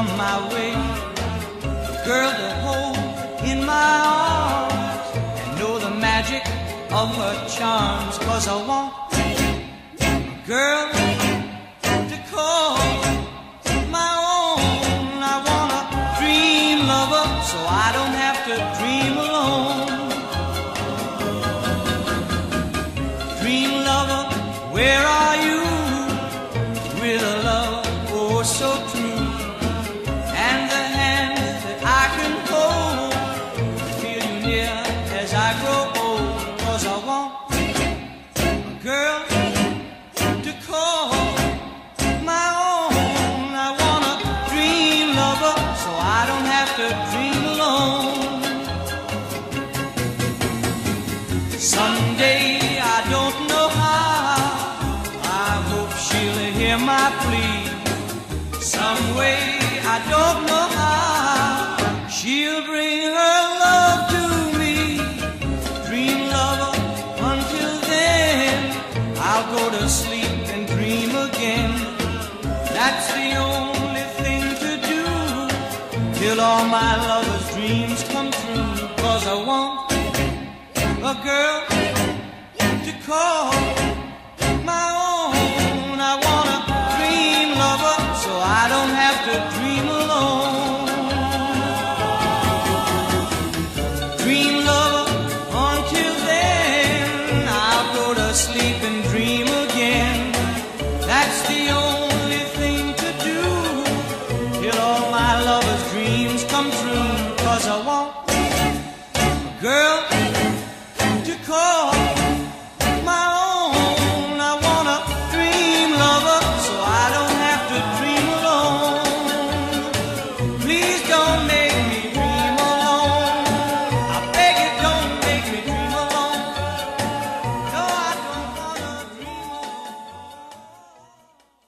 come my way, a girl to hold in my arms and know the magic of her charms. 'Cause I want a girl to call my own. I want a dream lover so I don't have to dream alone. Dream lover, where are you? With a love oh so true, and the hand that I can hold, feel you near as I grow old. 'Cause I want a girl to call my own. I want a dream lover so I don't have to dream alone. Someday, I don't know how, I hope she'll hear my plea. Some way, I don't know how, she'll bring her love to me. Dream lover, until then, I'll go to sleep and dream again. That's the only thing to do, till all my lover's dreams come true. 'Cause I want a girl to call my own. I want a dream lover so I don't have to dream alone. Dream lover, until then, I'll go to sleep and dream again. That's the only thing to do, till all my lover's dreams come true. 'Cause I want a girl to call